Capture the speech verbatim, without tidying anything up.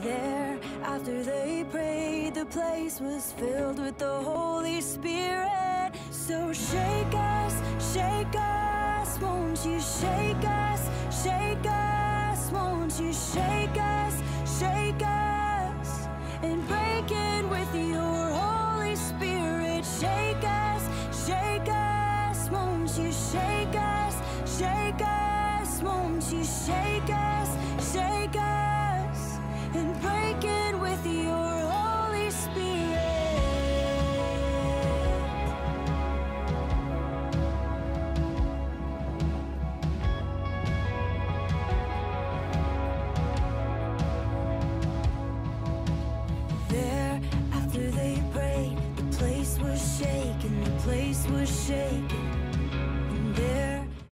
There, after they prayed, the place was filled with the Holy Spirit. So shake us, shake us, won't you shake us, shake us, won't you shake us, shake us, and break in with your Holy Spirit. Shake us, shake us, won't you shake us, shake us, won't you shake us, shake us, and break in with your Holy Spirit. There, after they prayed, the place was shaken, the place was shaken.